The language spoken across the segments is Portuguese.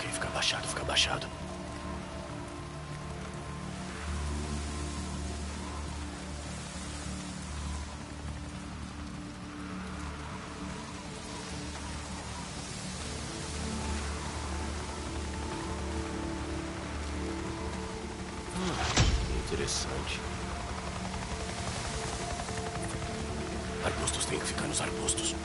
fica abaixado, fica abaixado. Interessante. Arbustos, tem que ficar nos arbustos.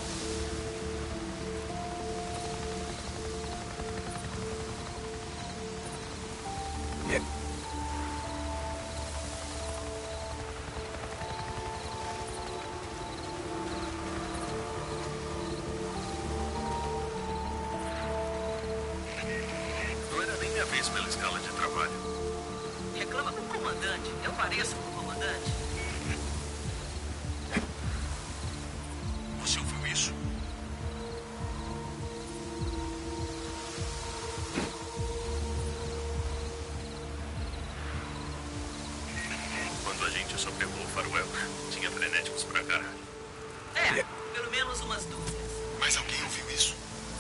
Não era nem minha vez pela escala de trabalho. Reclama com o comandante. Eu pareço com o comandante. Você ouviu isso? Quando a gente sobreviveu o Faroel, tinha frenéticos pra caralho. É, pelo menos umas dúzias. Mas alguém ouviu isso?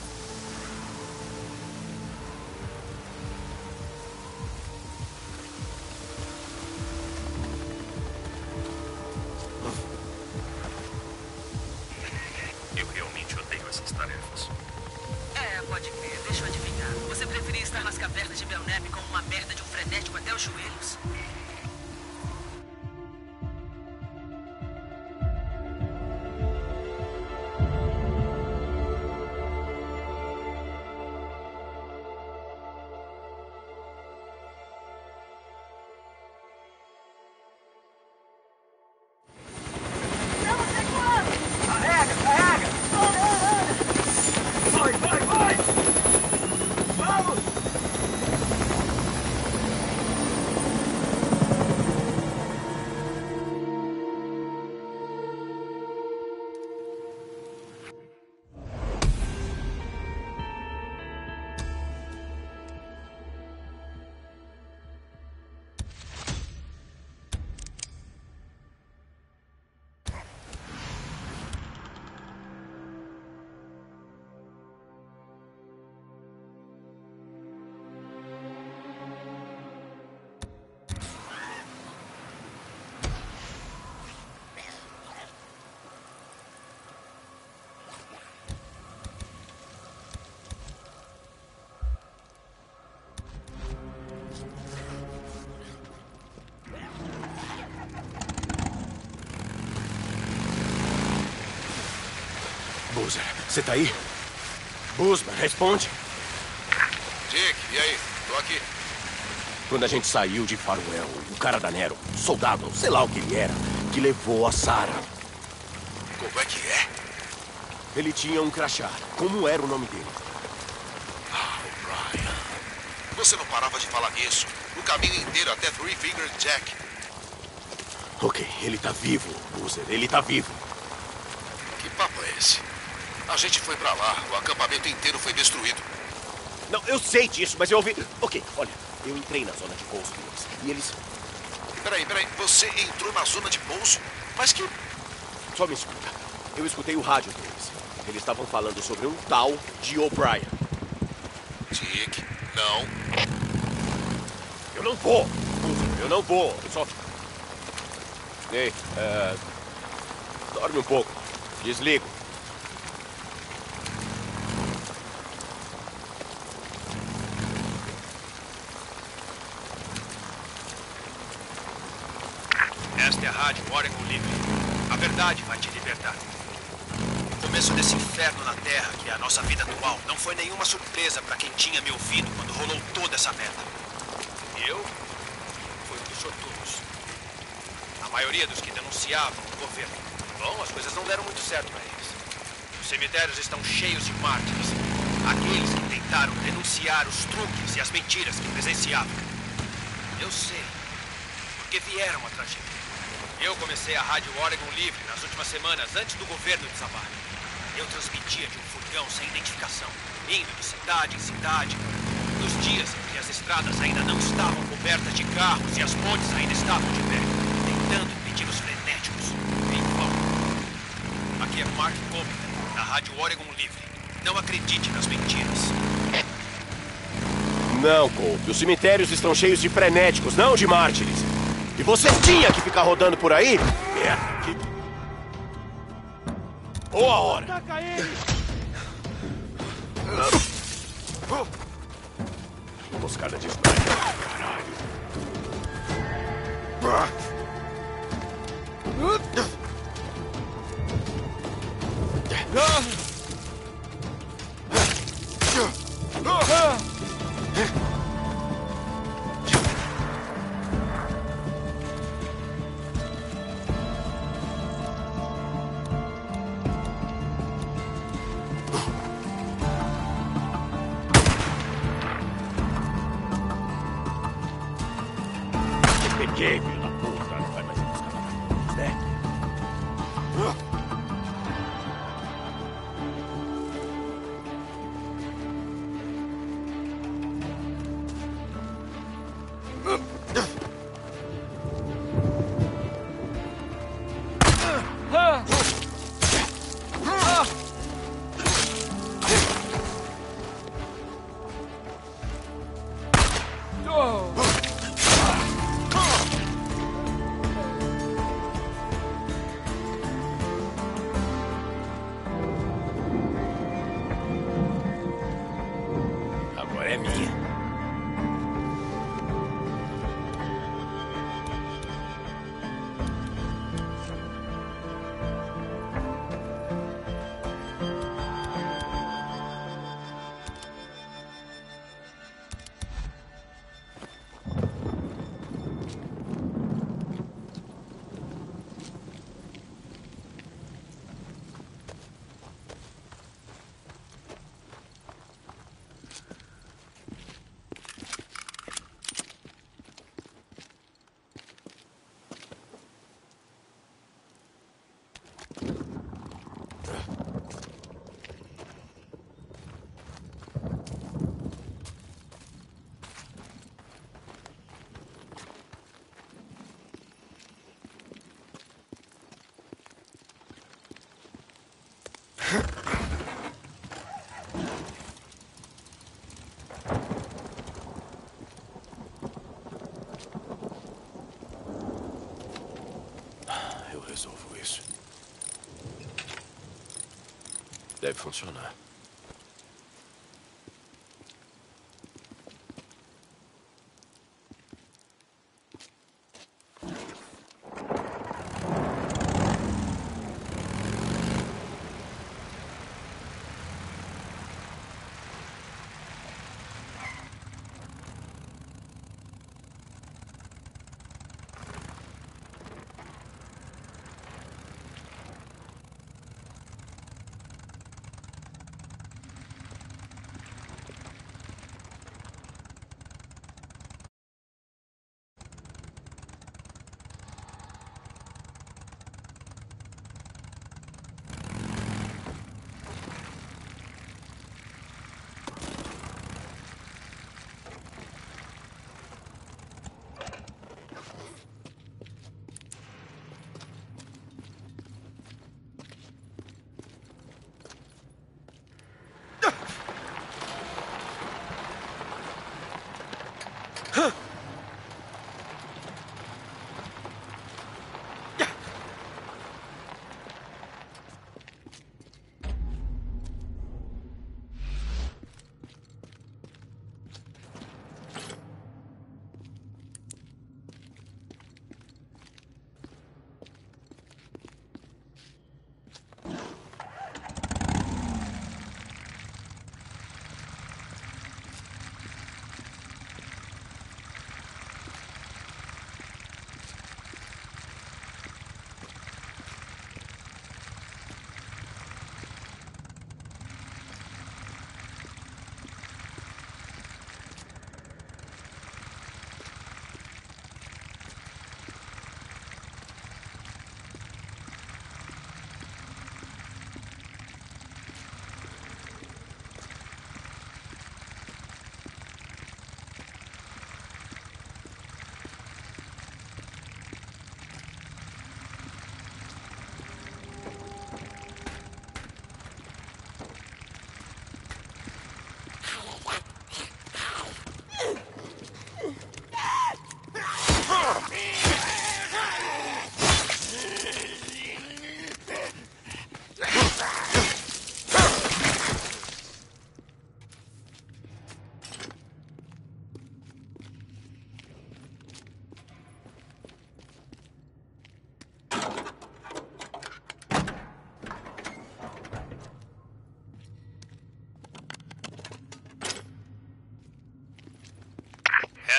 Eu realmente odeio essas tarefas. É, pode crer. Deixa eu adivinhar. Você preferia estar nas cavernas de Belknap como uma merda de um frenético até os joelhos? Boozer, você tá aí? Boozman, responde. Dick, e aí? Tô aqui. Quando a gente saiu de Faroel, o cara da Nero, soldado, sei lá o que ele era, que levou a Sarah. Como é que é? Ele tinha um crachá. Como era o nome dele? O'Brien. Você não parava de falar nisso o caminho inteiro até Three Finger Jack. Ok, ele tá vivo, Boozer, ele tá vivo. Que papo é esse? A gente foi pra lá, o acampamento inteiro foi destruído. Não, eu sei disso, mas eu ouvi... Ok, olha, eu entrei na zona de pouso deles, e eles... Peraí, você entrou na zona de pouso? Mas que... Só me escuta. Eu escutei o rádio deles. Eles estavam falando sobre um tal de O'Brien. Dick, não. Eu não vou, Boozer, eu não vou. Eu só... Ei, dorme um pouco. Desligo. Esta é a rádio Oregon Livre. A verdade vai te libertar. O começo desse inferno na Terra, que é a nossa vida atual, não foi nenhuma surpresa para quem tinha me ouvido quando rolou toda essa merda. E eu fui um dos sortudos. A maioria dos que denunciavam o governo. Bom, as coisas não deram muito certo para eles. Os cemitérios estão cheios de mártires. Aqueles que tentaram denunciar os truques e as mentiras que presenciavam. Eu sei, porque vieram atrás de mim. Eu comecei a Rádio Oregon Livre nas últimas semanas, antes do governo desabar. Eu transmitia de um furgão sem identificação, indo de cidade em cidade, nos dias em que as estradas ainda não estavam cobertas de carros e as pontes ainda estavam de pé, tentando impedir os frenéticos. Em vão. Aqui é Mark Covington, da Rádio Oregon Livre. Não acredite nas mentiras. Não, Cope. Os cemitérios estão cheios de frenéticos, não de mártires. E você tinha que ficar rodando por aí? Merda, que... Boa hora! Ataca ele! Emboscada de sniper, caralho. Peguei, filho da puta. Não vai mais emboscar nada, né? Agora é minha. Eu resolvo isso. Deve funcionar.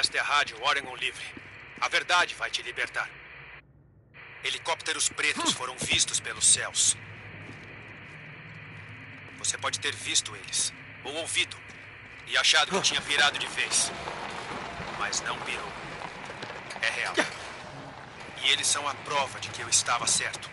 Esta é a Rádio Oregon Livre. A verdade vai te libertar. Helicópteros pretos foram vistos pelos céus. Você pode ter visto eles, ou ouvido, e achado que tinha pirado de vez. Mas não pirou. É real. E eles são a prova de que eu estava certo.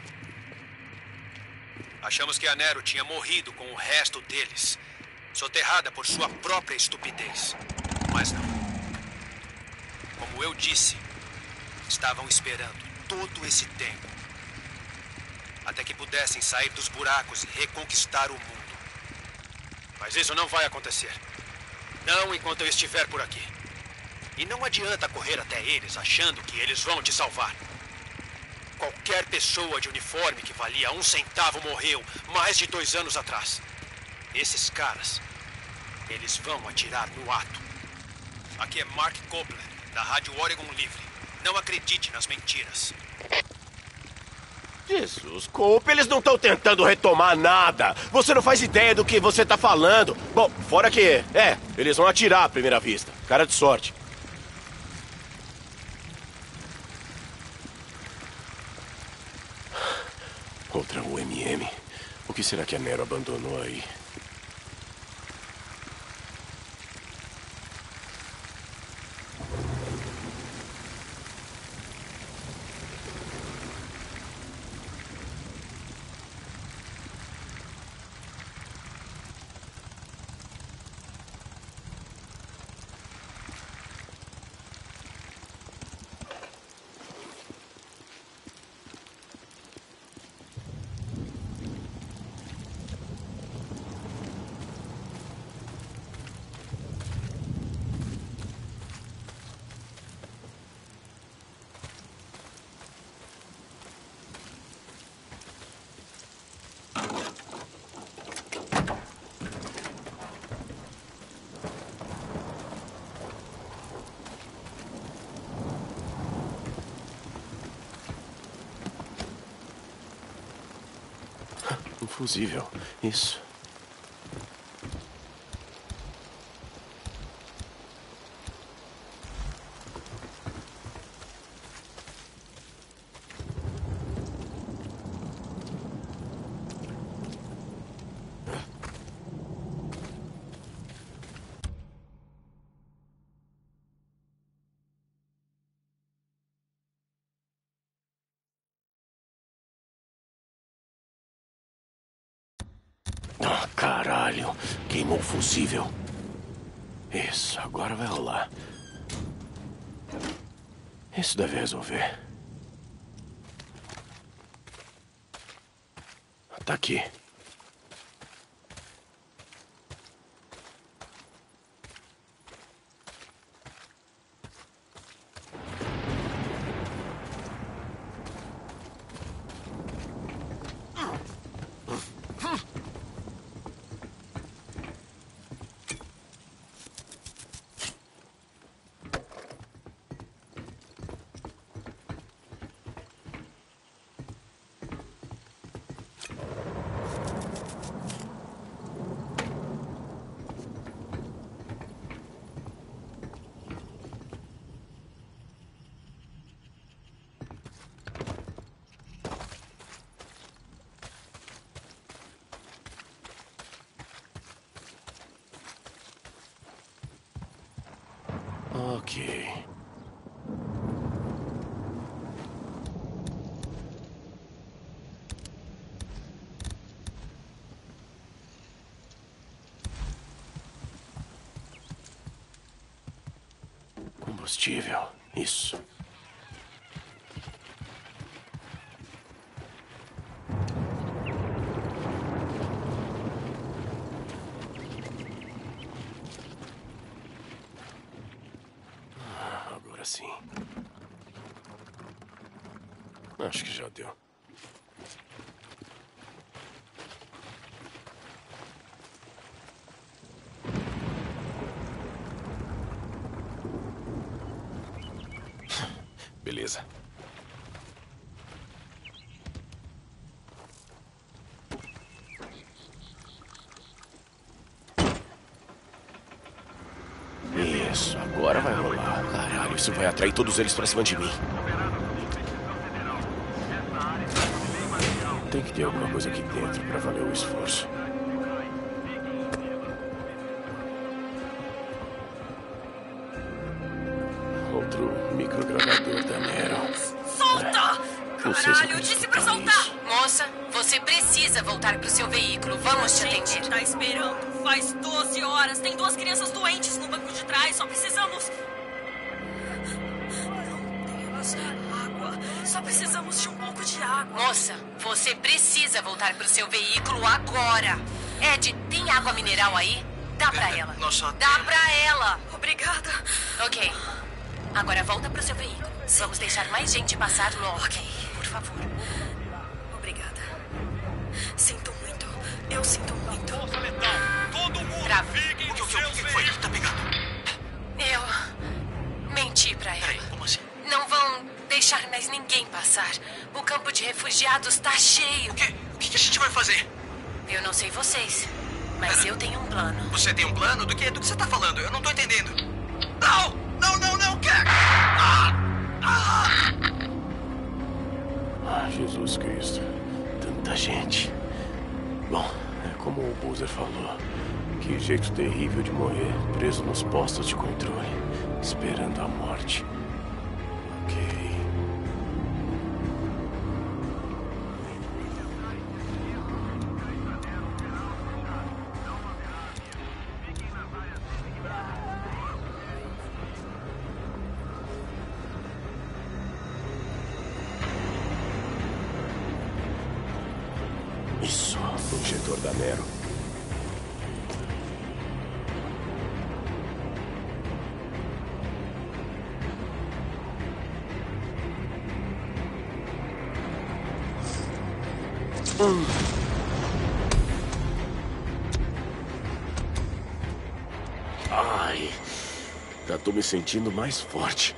Achamos que a Nero tinha morrido com o resto deles, soterrada por sua própria estupidez. Mas não. Como eu disse, estavam esperando todo esse tempo até que pudessem sair dos buracos e reconquistar o mundo. Mas isso não vai acontecer. Não enquanto eu estiver por aqui. E não adianta correr até eles achando que eles vão te salvar. Qualquer pessoa de uniforme que valia 1 centavo morreu mais de 2 anos atrás. Esses caras, eles vão atirar no ato. Aqui é Mark Copeland, da Rádio Oregon Livre. Não acredite nas mentiras. Jesus, Cope, eles não estão tentando retomar nada. Você não faz ideia do que você tá falando. Bom, fora que... eles vão atirar à primeira vista. Cara de sorte. Outra UMM. O que será que a Nero abandonou aí? Um fusível. Isso. Ah, caralho. Queimou o fusível. Isso, agora vai rolar. Isso deve resolver. Tá aqui. Ok. Combustível. Isso. Agora sim. Acho que já deu. Beleza. Isso, agora vai rolar. Caralho, isso vai atrair todos eles pra cima de mim. Tem que ter alguma coisa aqui dentro pra valer o esforço. Outro microgravador da Nero. Solta! Não sei se eu Caralho, eu quero disse pra escutar soltar! isso. Moça, você precisa voltar pro seu veículo. Vamos te A gente atender. tá esperando. Faz 12 horas. Tem 2 crianças doentes no banco de trás. Só precisamos... Não temos água. Só precisamos de um pouco de água. Moça, você precisa voltar pro seu veículo agora. Ed, tem água mineral aí? Dá pra ela. Nós só Dá pra ela. Obrigada. Ok. Agora volta pro seu veículo. Vamos deixar mais gente passar logo. Ok. Por favor. Obrigada. Sinto muito. Eu sinto muito. Força letal! Todo mundo! Trava. Fiquem nos seus veículos! Tá pegando. Eu menti pra ela. Peraí, como assim? Não vão deixar mais ninguém passar. O campo de refugiados tá cheio. O que a gente vai fazer? Eu não sei vocês, mas eu tenho um plano. Você tem um plano? Do que você tá falando? Eu não tô entendendo. Não! Ah, Jesus Cristo. Tanta gente. Bom, é como o Boozer falou. Que jeito terrível de morrer, preso nos postos de controle, esperando a morte. Ok. Isso, o injetor da Nero. Ai, já tô me sentindo mais forte.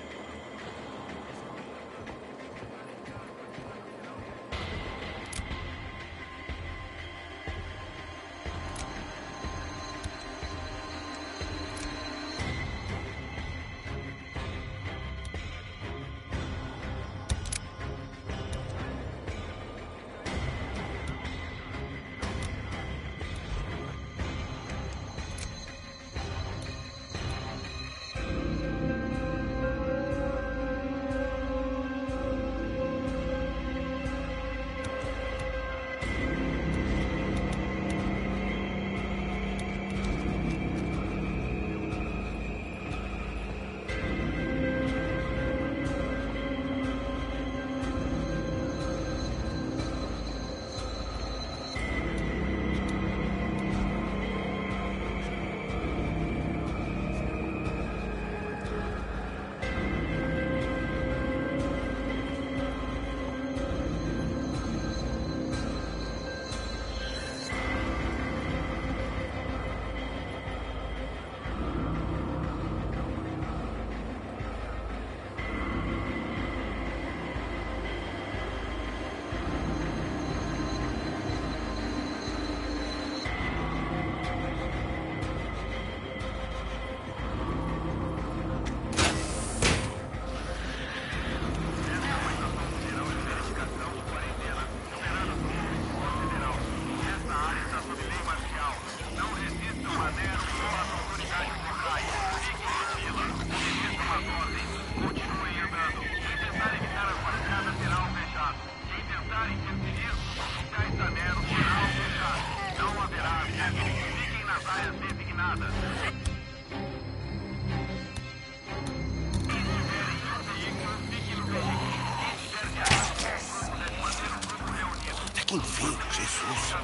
Até que enfim, Jesus.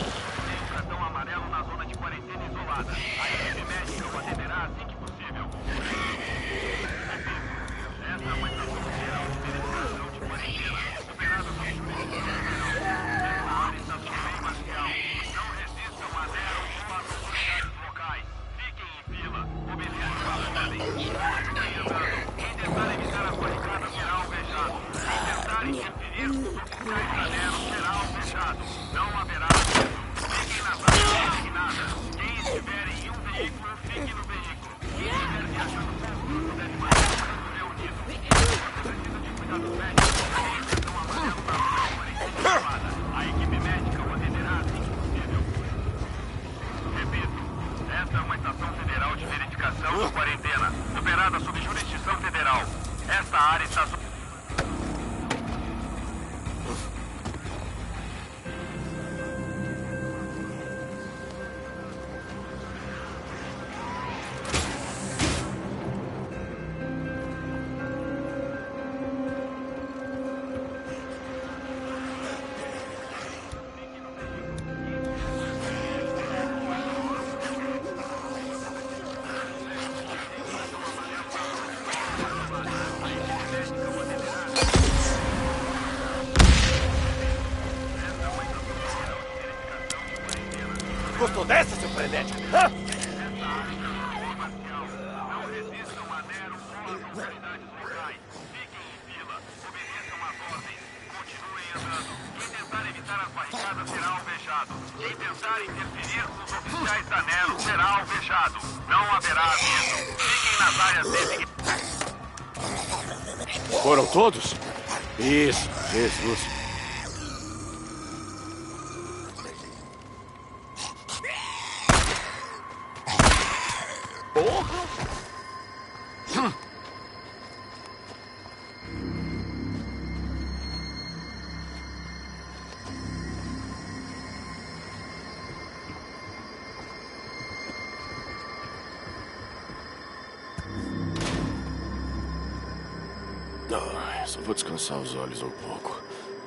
Cartão amarelo na zona de quarentena isolada. A equipe médica o atenderá assim que possível. Essa é uma estação geral de verificação de quarentena. Superado o risco. Essa área está sob lei marcial. Não resistam a Nero ou às autoridades locais. Fiquem em fila. Obedeçam a ordem. Continuem andando. Quem tentar evitar a barricada será alvejado. Quem tentar interferir com os oficiais da Nero será alvejado. Não haverá acesso. Fiquem nas áreas designadas. Quem estiver em um quarentena, operada sob jurisdição federal. Esta área está sob... Gostou dessa, seu frenético? Hã? Não resistam a Nero ou às autoridades locais. Fiquem em fila, obedeçam às ordens, continuem andando. Quem tentar evitar as barricadas será alvejado. Quem tentar interferir com os oficiais da Nero será alvejado. Não haverá aviso. Fiquem nas áreas designadas. Foram todos? Isso, Jesus. Só vou descansar os olhos um pouco.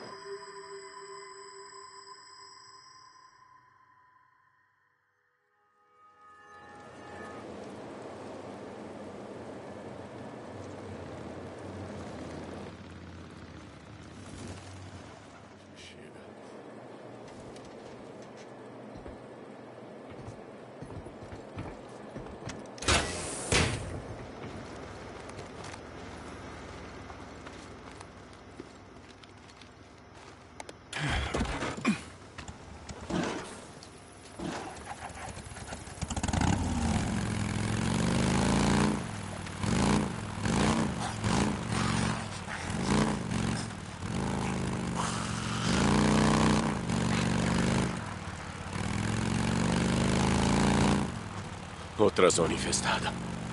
Outra zona infestada.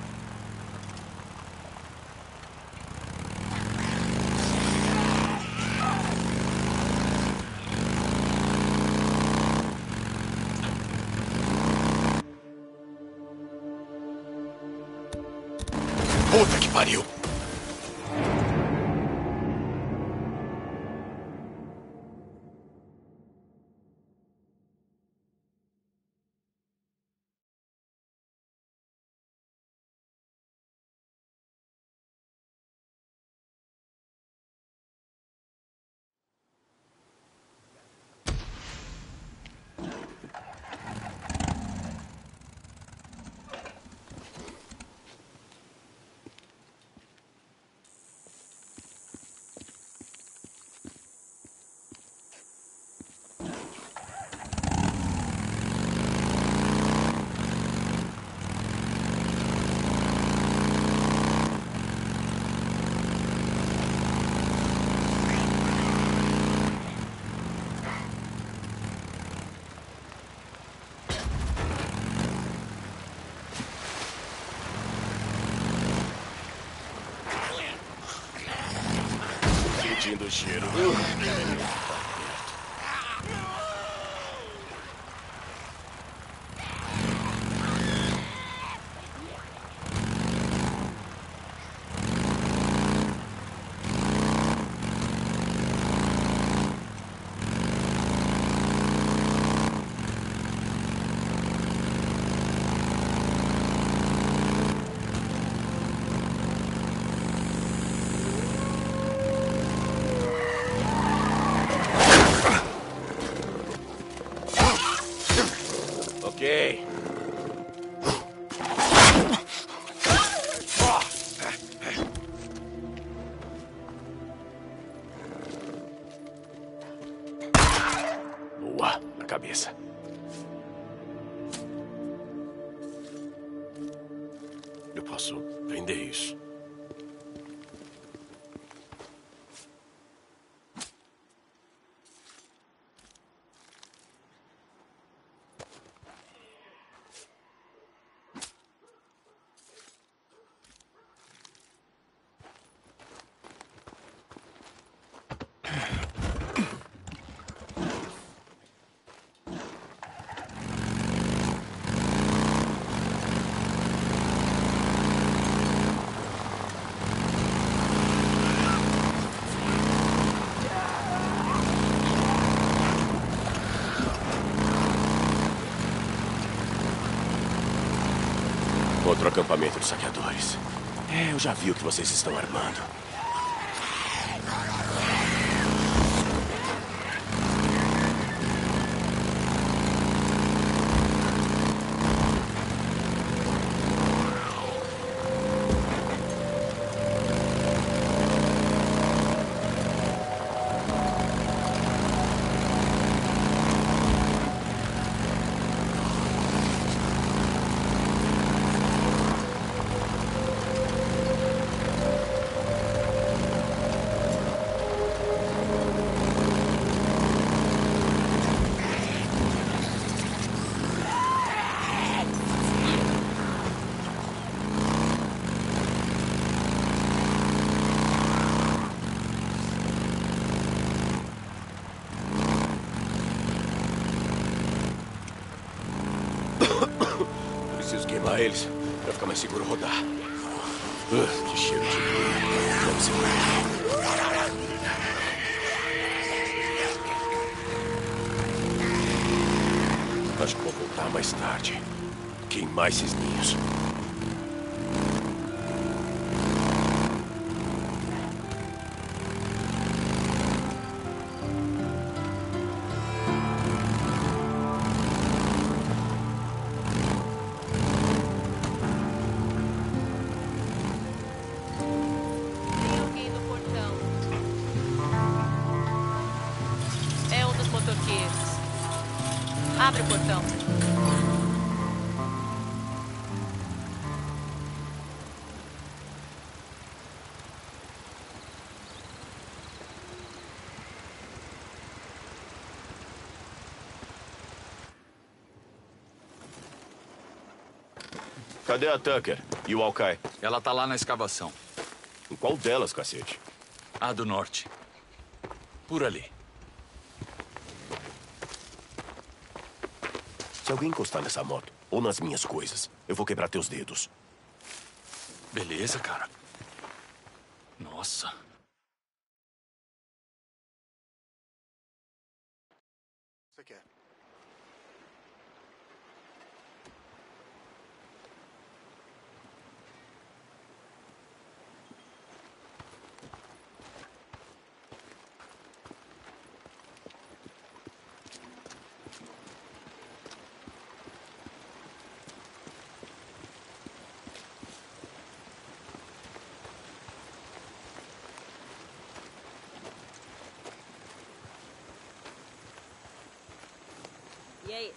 Puta que pariu! Sentindo o cheiro. Ok. Boa, na cabeça. Eu posso vender isso. Outro acampamento dos saqueadores. É, eu já vi o que vocês estão armando. Preciso queimar eles pra ficar mais seguro rodar. Que cheiro de brita. Deve ser Acho que vou voltar mais tarde. Queimar esses ninhos. Tem alguém no portão. É um dos motoqueiros. Abre o portão. Cadê a Tucker e o Alkai? Ela tá lá na escavação. Em qual delas, cacete? A do norte. Por ali. Se alguém encostar nessa moto ou nas minhas coisas, eu vou quebrar teus dedos. Beleza, cara. Nossa. Você quer? E aí?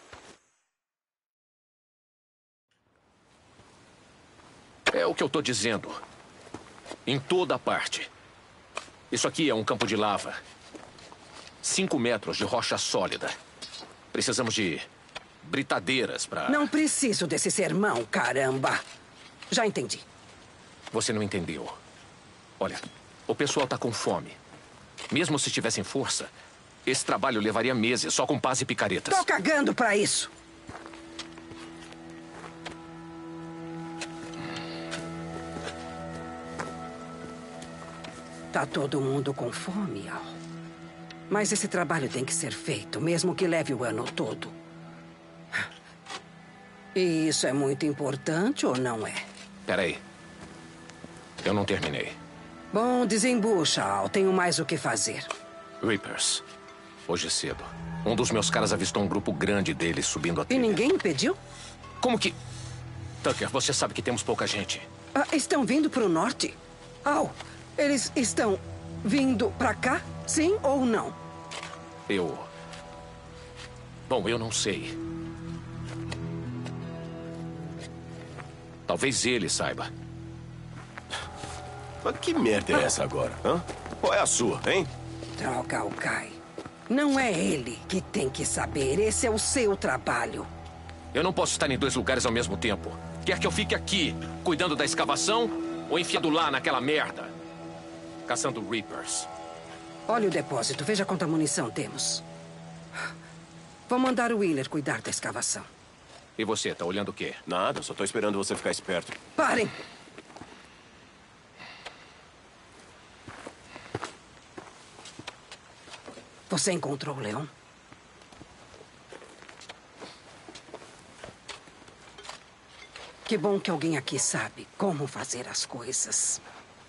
É o que eu tô dizendo. Em toda parte. Isso aqui é um campo de lava. 5 metros de rocha sólida. Precisamos de britadeiras pra... Não preciso desse sermão, caramba. Já entendi. Você não entendeu. Olha, o pessoal tá com fome. Mesmo se tivessem força, esse trabalho levaria meses só com pás e picaretas. Tô cagando pra isso. Tá todo mundo com fome, Al. Mas esse trabalho tem que ser feito, mesmo que leve o ano todo. E isso é muito importante ou não é? Peraí. Eu não terminei. Bom, desembucha, Al. Tenho mais o que fazer. Reapers. Hoje cedo, um dos meus caras avistou um grupo grande deles subindo a E trilha. ninguém impediu? Como que... Tucker, você sabe que temos pouca gente. Estão vindo pro norte? Al, eles estão vindo pra cá? Sim ou não? Bom, eu não sei. Talvez ele saiba. Mas que merda é essa agora, hã? Qual é a sua, hein? Droga, Alkai. Não é ele que tem que saber. Esse é o seu trabalho. Eu não posso estar em 2 lugares ao mesmo tempo. Quer que eu fique aqui, cuidando da escavação, ou enfiando lá naquela merda? Caçando Reapers. Olha o depósito. Veja quanta munição temos. Vou mandar o Wheeler cuidar da escavação. E você, tá olhando o quê? Nada, só tô esperando você ficar esperto. Parem! Você encontrou o leão? Que bom que alguém aqui sabe como fazer as coisas.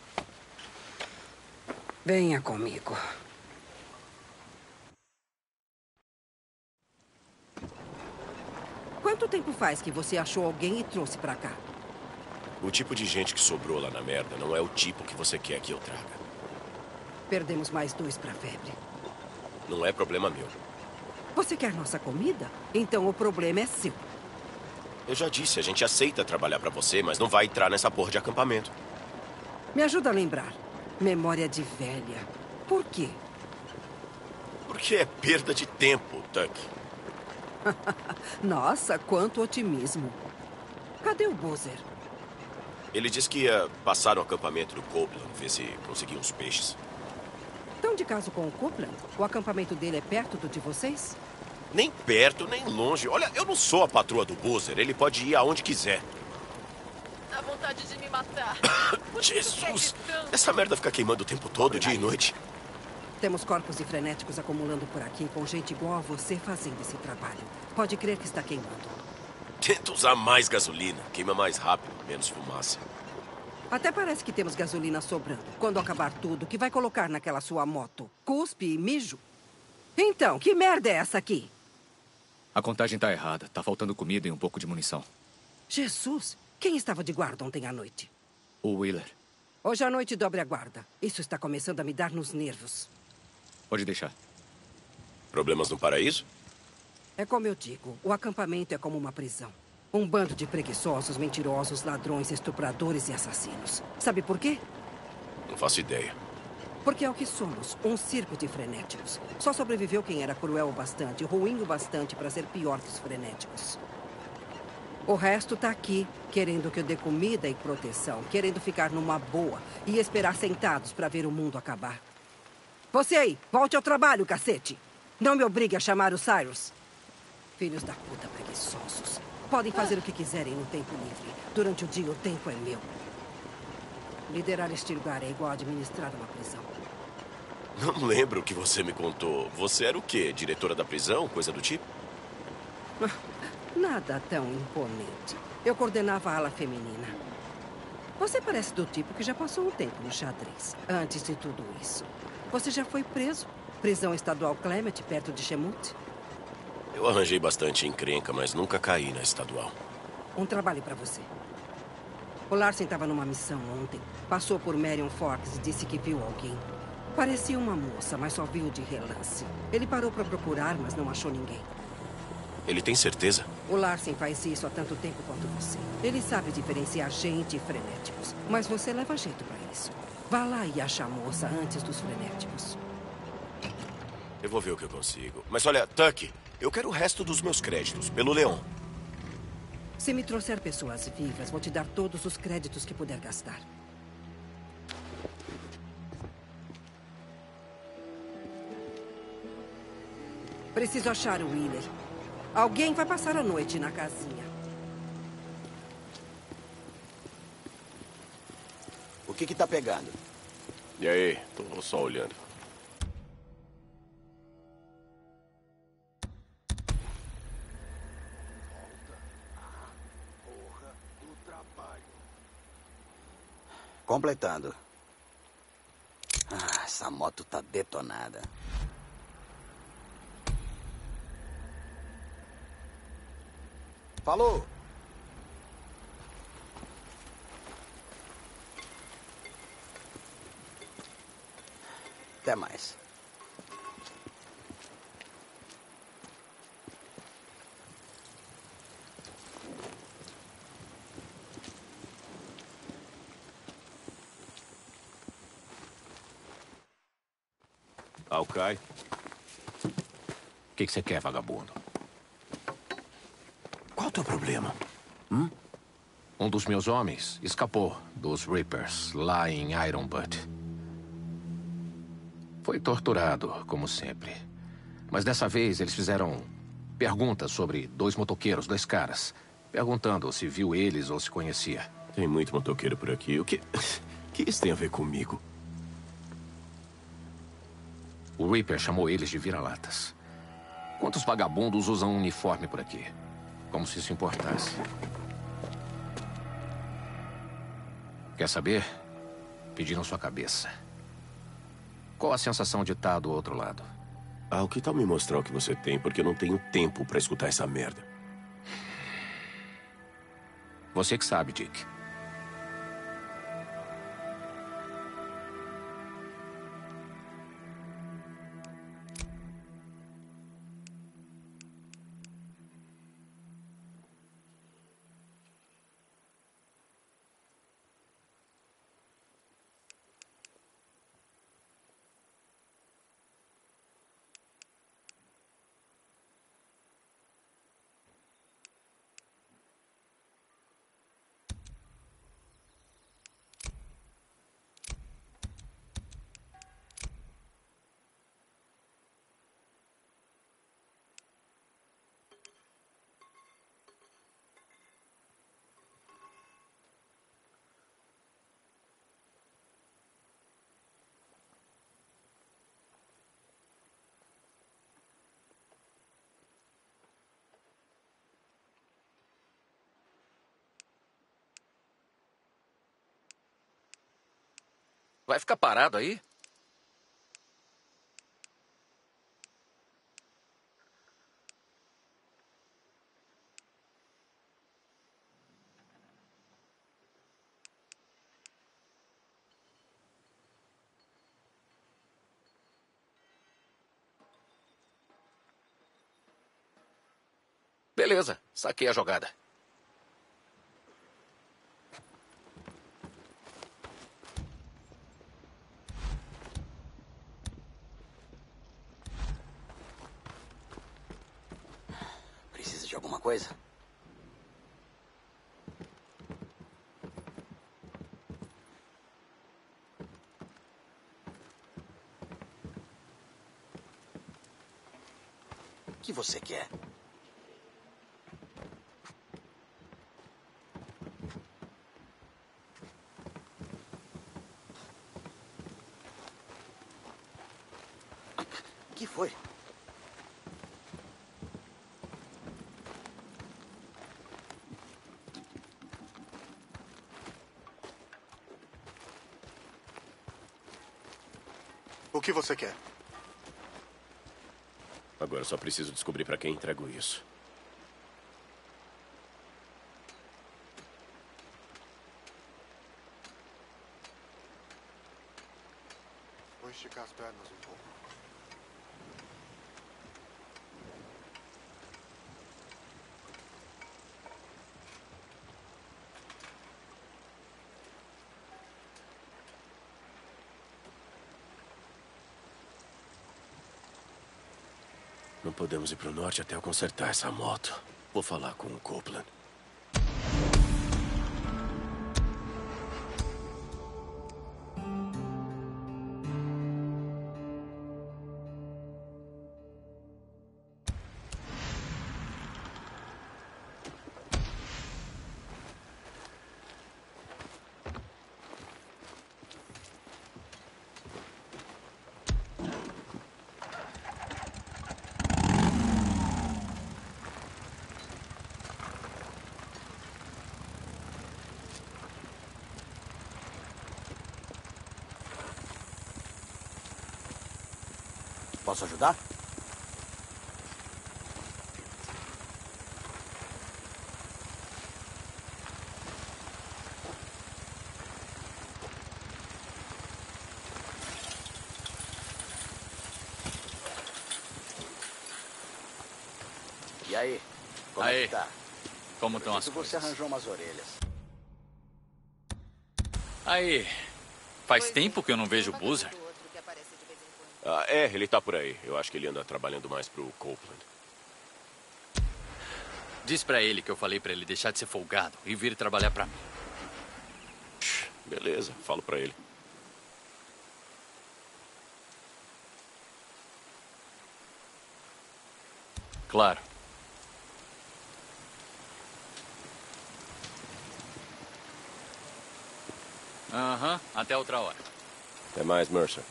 Venha comigo. Quanto tempo faz que você achou alguém e trouxe pra cá? O tipo de gente que sobrou lá na merda não é o tipo que você quer que eu traga. Perdemos mais 2 pra febre. Não é problema meu. Você quer nossa comida? Então o problema é seu. Eu já disse, a gente aceita trabalhar pra você, mas não vai entrar nessa porra de acampamento. Me ajuda a lembrar. Memória de velha. Por quê? Porque é perda de tempo, Tuck. Nossa, quanto otimismo. Cadê o Boozer? Ele disse que ia passar no acampamento do Copeland, ver se conseguia uns peixes. Estão de caso com o Copeland? O acampamento dele é perto do de vocês? Nem perto, nem longe. Olha, eu não sou a patroa do Boozer. Ele pode ir aonde quiser. Dá vontade de me matar. Jesus! Essa merda fica queimando o tempo todo, dia e noite. Temos corpos de frenéticos acumulando por aqui, com gente igual a você fazendo esse trabalho. Pode crer que está queimando. Tenta usar mais gasolina. Queima mais rápido, menos fumaça. Até parece que temos gasolina sobrando. Quando acabar tudo, o que vai colocar naquela sua moto? Cuspe e mijo? Então, que merda é essa aqui? A contagem tá errada. Tá faltando comida e um pouco de munição. Jesus! Quem estava de guarda ontem à noite? O Wheeler. Hoje à noite dobre a guarda. Isso está começando a me dar nos nervos. Pode deixar. Problemas no paraíso? É como eu digo, o acampamento é como uma prisão. Um bando de preguiçosos, mentirosos, ladrões, estupradores e assassinos. Sabe por quê? Não faço ideia. Porque é o que somos, um circo de frenéticos. Só sobreviveu quem era cruel o bastante, ruim o bastante para ser pior que os frenéticos. O resto tá aqui, querendo que eu dê comida e proteção, querendo ficar numa boa e esperar sentados para ver o mundo acabar. Você aí, volte ao trabalho, cacete! Não me obrigue a chamar o Cyrus. Filhos da puta preguiçosos. Podem fazer o que quiserem no tempo livre. Durante o dia, o tempo é meu. Liderar este lugar é igual a administrar uma prisão. Não lembro o que você me contou. Você era o quê? Diretora da prisão? Coisa do tipo? Nada tão imponente. Eu coordenava a ala feminina. Você parece do tipo que já passou um tempo no xadrez. Antes de tudo isso. Você já foi preso? Prisão estadual Clement, perto de Chemut? Eu arranjei bastante encrenca, mas nunca caí na estadual. Um trabalho para você. O Larsen estava numa missão ontem. Passou por Marion Forks e disse que viu alguém. Parecia uma moça, mas só viu de relance. Ele parou para procurar, mas não achou ninguém. Ele tem certeza? O Larsen faz isso há tanto tempo quanto você. Ele sabe diferenciar gente e frenéticos. Mas você leva jeito para isso. Vá lá e ache a moça antes dos frenéticos. Eu vou ver o que eu consigo. Mas olha, Tuck, eu quero o resto dos meus créditos, pelo Leon. Se me trouxer pessoas vivas, vou te dar todos os créditos que puder gastar. Preciso achar o Wheeler. Alguém vai passar a noite na casinha. O que tá pegando? E aí? Tô só olhando. Completando. Ah, essa moto tá detonada. Falou! Até mais. Alcai. O que você quer, vagabundo? Qual o teu problema? Um dos meus homens escapou dos Reapers lá em Iron Butte. Foi torturado, como sempre. Mas dessa vez eles fizeram perguntas sobre 2 motoqueiros, 2 caras. Perguntando se viu eles ou se conhecia. Tem muito motoqueiro por aqui. O que isso tem a ver comigo? O Reaper chamou eles de vira-latas. Quantos vagabundos usam uniforme por aqui? Como se isso importasse. Quer saber? Pediram sua cabeça. Qual a sensação de estar do outro lado? Ah, o que tal me mostrar o que você tem, porque eu não tenho tempo pra escutar essa merda. Você que sabe, Dick. Vai ficar parado aí? Beleza, saquei a jogada. Precisa de alguma coisa? O que você quer? O que foi? O que você quer? Agora só preciso descobrir pra quem entrego isso. Vou esticar as pernas um pouco. Não podemos ir pro norte até eu consertar essa moto. Vou falar com o Copeland. Posso ajudar? E aí? Como é que tá? Como estão as Você coisas? arranjou umas orelhas. Aí, faz tempo que eu não vejo o Boozer. Ah, ele tá por aí. Eu acho que ele anda trabalhando mais pro Copeland. Diz pra ele que eu falei pra ele deixar de ser folgado e vir trabalhar pra mim. Beleza, falo pra ele. Claro. Aham, até outra hora. Até mais, Mercer.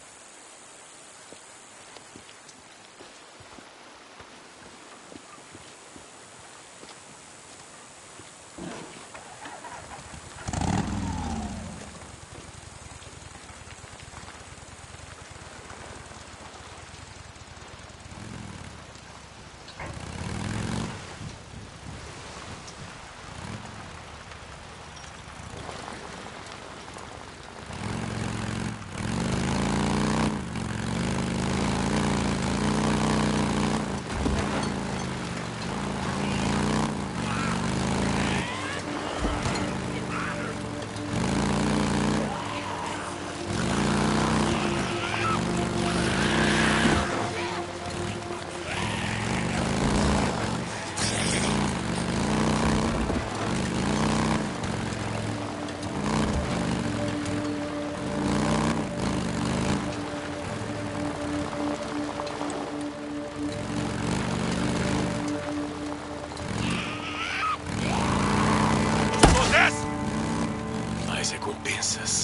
recompensas.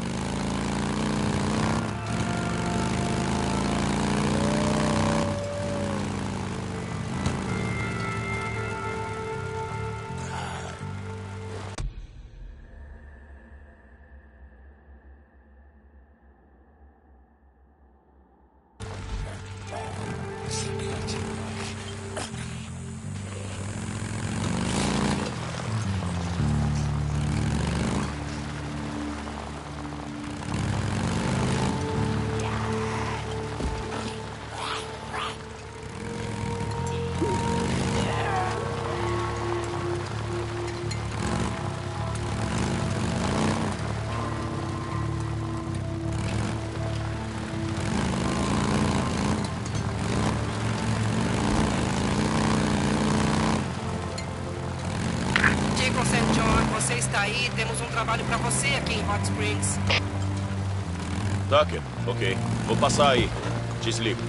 Jacob St. John, você está aí? Temos um trabalho para você aqui em Hot Springs. Tucker, ok. Vou passar aí. Desligo.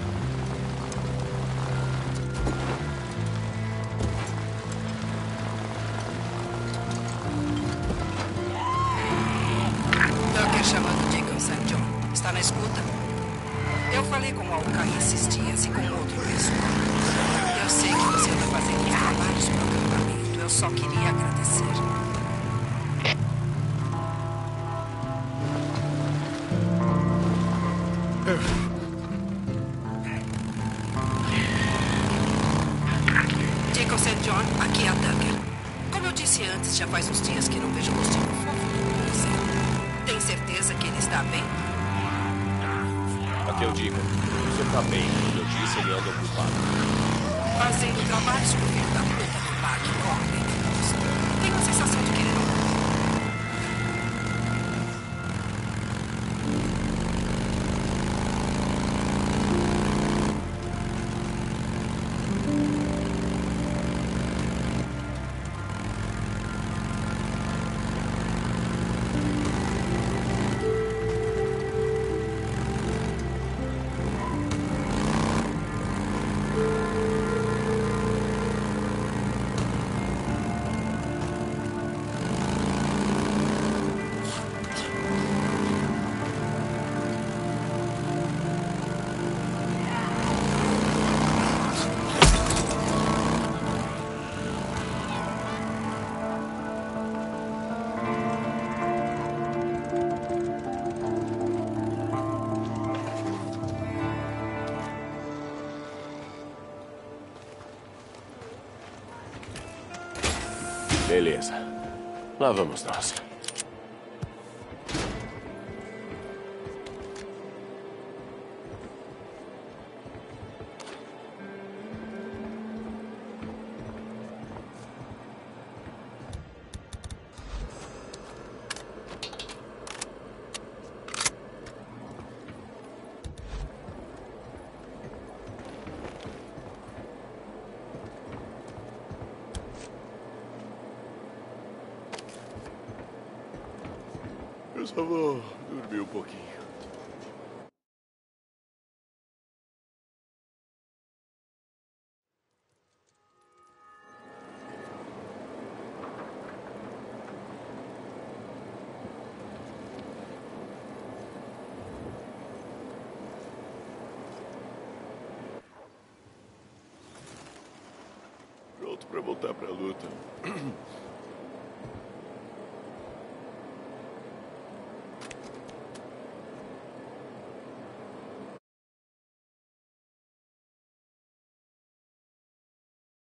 Tucker chamando Jacob St. John. Está na escuta? Eu falei com o Alcaí esses dias e com outro pessoal. Eu sei que você está fazendo os trabalhos para o acampamento. Eu só queria agradecer. Jacob St. John, aqui é a Tucker. Como eu disse antes, já faz uns dias que não vejo o rostinho fofo do você. Tem certeza que ele está bem? Aqui eu digo. Você tá bem. Como eu disse, ele anda ocupado. Fazendo trabalhos pro filho da puta do parque Corley. Tenho a sensação de que ele não... Beleza. Lá vamos nós. Eu só vou dormir um pouquinho. Pronto pra voltar pra luta.